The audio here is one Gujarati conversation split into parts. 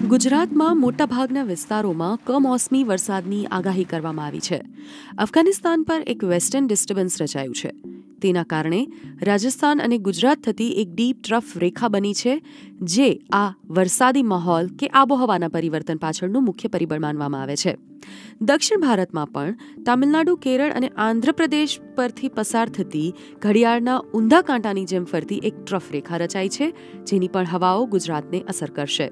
ગુજરાતમાં મોટાભાગના વિસ્તારોમાં કમોસમી વરસાદની આગાહી કરવામાં આવી છે. અફઘાનિસ્તાન પર એક વેસ્ટર્ન ડિસ્ટર્બન્સ રચાયું છે. તેના કારણે રાજસ્થાન અને ગુજરાત થતી એક ડીપ ટ્રફ રેખા બની છે, જે આ વરસાદી માહોલ કે આબોહવાના પરિવર્તન પાછળનું મુખ્ય પરિબળ માનવામાં આવે છે. દક્ષિણ ભારતમાં પણ તામિલનાડુ, કેરળ અને આંધ્રપ્રદેશ પરથી પસાર થતી ઘડિયાળના ઊંધા કાંટાની જેમ ફરતી એક ટ્રફ રેખા રચાઈ છે, જેની પણ હવાઓ ગુજરાતને અસર કરશે.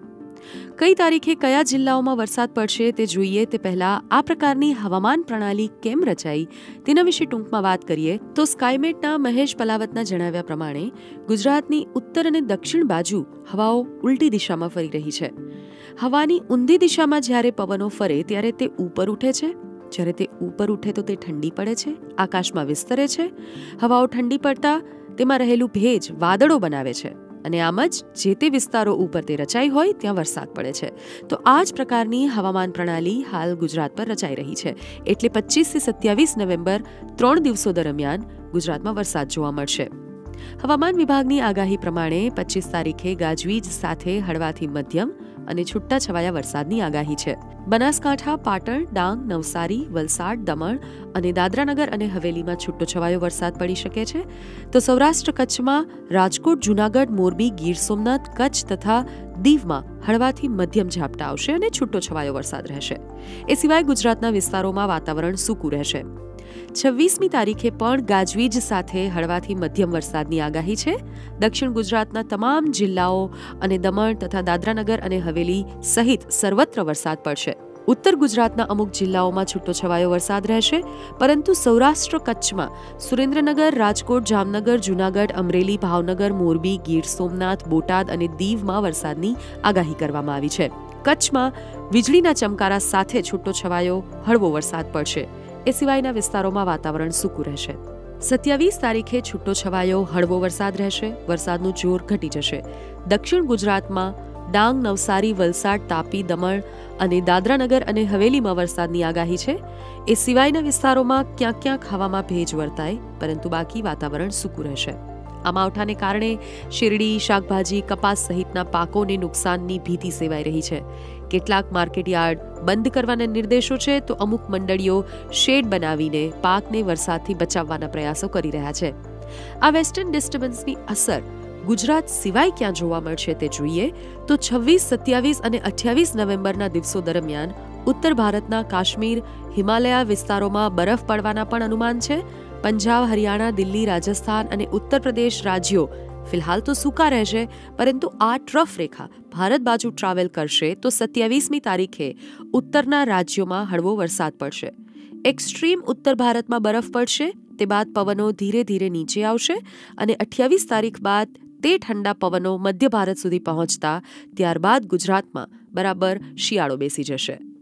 કઈ તારીખે કયા જિલ્લાઓમાં વરસાદ પડશે તે જોઈએ તે પહેલા આ પ્રકારની હવામાન પ્રણાલી કેમ રચાઈ તેના વિશે ટૂંકમાં વાત કરીએ તો સ્કાયમેટના મહેશ પલાવતના જણાવ્યા પ્રમાણે ગુજરાતની ઉત્તર અને દક્ષિણ બાજુ હવાઓ ઉલટી દિશામાં ફરી રહી છે. હવાની ઊંધી દિશામાં જ્યારે પવનો ફરે ત્યારે તે ઉપર ઉઠે છે. જ્યારે તે ઉપર ઉઠે તો તે ઠંડી પડે છે, આકાશમાં વિસ્તરે છે. હવાઓ ઠંડી પડતા તેમાં રહેલું ભેજ વાદળો બનાવે છે અને આમ જ જે તે વિસ્તારો ઉપર તે રચાઈ હોય ત્યાં વરસાદ પડે છે. તો આ જ પ્રકારની હવામાન પ્રણાલી હાલ ગુજરાત પર રચાઈ રહી છે. એટલે 25 થી 27 નવેમ્બર 3 દિવસો દરમિયાન ગુજરાતમાં વરસાદ જોવા મળશે. હવામાન વિભાગની આગાહી પ્રમાણે 25 તારીખે ગાજવીજ સાથે હળવાથી મધ્યમ અને છૂટાછવાયા વરસાદની આગાહી છે. બનાસકાંઠા, પાટણ, ડાંગ, નવસારી, વલસાડ, દમણ અને દાદરાનગર અને હવેલીમાં છૂટોછવાયો વરસાદ પડી શકે છે. તો સૌરાષ્ટ્ર કચ્છમાં રાજકોટ, જૂનાગઢ, મોરબી, ગીર સોમનાથ, કચ્છ તથા દીવમાં હળવાથી મધ્યમ ઝાપટા આવશે અને છૂટોછવાયો વરસાદ રહેશે. એ સિવાય ગુજરાતના વિસ્તારોમાં વાતાવરણ સૂકું રહેશે. 26મી તારીખે પણ ગાજવીજ સાથે હળવાથી મધ્યમ વરસાદની આગાહી છે. દક્ષિણ ગુજરાતના તમામ જિલ્લાઓ અને દમણ તથા દાદરાનગર અને હવેલી સહિત સર્વત્ર વરસાદ પડશે. ઉત્તર ગુજરાતના અમુક જિલ્લાઓમાં છૂટોછવાયો વરસાદ રહેશે, પરંતુ સૌરાષ્ટ્ર કચ્છમાં સુરેન્દ્રનગર, રાજકોટ, જામનગર, જૂનાગઢ, અમરેલી, ભાવનગર, મોરબી, ગીર સોમનાથ, બોટાદ અને દીવમાં વરસાદની આગાહી કરવામાં આવી છે. કચ્છમાં વીજળીના ચમકારા સાથે છૂટોછવાયો હળવો વરસાદ પડશે. એ સિવાયના વિસ્તારોમાં વાતાવરણ સૂકું રહેશે. 27 તારીખે છૂટોછવાયો હળવો વરસાદ રહેશે. વરસાદનું જોર ઘટી જશે. દક્ષિણ ગુજરાતમાં ડાંગ, નવસારી, વલસાડ, તાપી, દમણ અને દાદરાનગર અને હવેલીમાં વરસાદની આગાહી છે. એ સિવાયના વિસ્તારોમાં ક્યાંક ક્યાંક હવામાં ભેજ વર્તાય, પરંતુ બાકી વાતાવરણ સૂકું રહેશે. આ માવઠાને કારણે શેરડી, શાકભાજી, કપાસ સહિતના પાકોને નુકસાનની ભીતિ સેવાઈ રહી છે. કેટલાક માર્કેટયાર્ડ બંધ કરવાના નિર્દેશો છે, તો અમુક મંડળીઓ શેડ બનાવીને પાકને વરસાદથી બચાવવાના પ્રયાસો કરી રહ્યા છે. આ વેસ્ટર્ન ડિસ્ટર્બન્સની અસર ગુજરાત સિવાય ક્યાં જોવા મળશે તે જોઈએ તો 26, 27 અને 28 નવેમ્બરના દિવસો દરમિયાન ઉત્તર ભારતના કાશ્મીર, હિમાલયા વિસ્તારોમાં બરફ પડવાના પણ અનુમાન છે. પંજાબ, હરિયાણા, દિલ્હી, રાજસ્થાન અને ઉત્તર પ્રદેશ રાજ્યો ફિલહાલ તો સૂકા રહેશે, પરંતુ આ ટ્રફ રેખા ભારત બાજુ ટ્રાવેલ કરશે તો 27મી તારીખે ઉત્તરના રાજ્યોમાં હળવો વરસાદ પડશે. એક્સ્ટ્રીમ ઉત્તર ભારતમાં બરફ પડશે, તે બાદ પવનો ધીરે ધીરે નીચે આવશે અને 28 તારીખ બાદ તે ઠંડા પવનો મધ્ય ભારત સુધી પહોંચતા ત્યારબાદ ગુજરાતમાં બરાબર શિયાળો બેસી જશે.